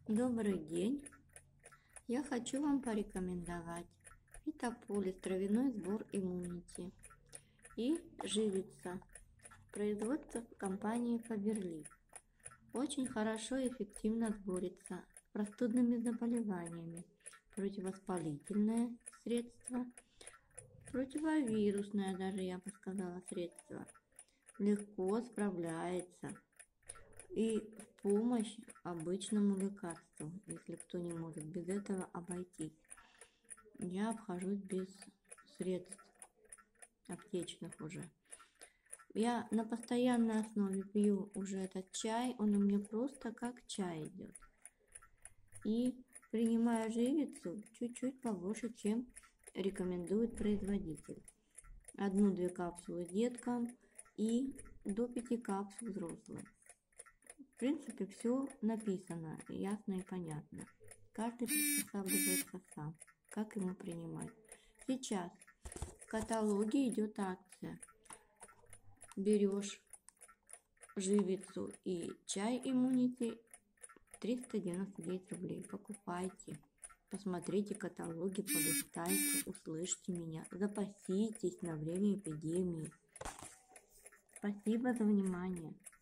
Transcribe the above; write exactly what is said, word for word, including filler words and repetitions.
Добрый день! Я хочу вам порекомендовать Витаполис травяной сбор Иммунити и Живица, производство компании Фаберлик. Очень хорошо и эффективно борется с простудными заболеваниями, противовоспалительное средство, противовирусное даже, я бы сказала, средство. Легко справляется и в помощь обычному лекарству, если кто не может без этого обойтись. Я обхожусь без средств аптечных уже. Я на постоянной основе пью уже этот чай, он у меня просто как чай идет. И принимаю живицу чуть-чуть побольше, чем рекомендует производитель. Одну-две капсулы деткам и до пяти капсул взрослым. В принципе, все написано, ясно и понятно. Каждый приспосабливается сам, как ему принимать. Сейчас в каталоге идет акция. Берешь живицу и чай Иммунити триста девяносто девять рублей. Покупайте. Посмотрите каталоги, полистайте, услышьте меня. Запаситесь на время эпидемии. Спасибо за внимание.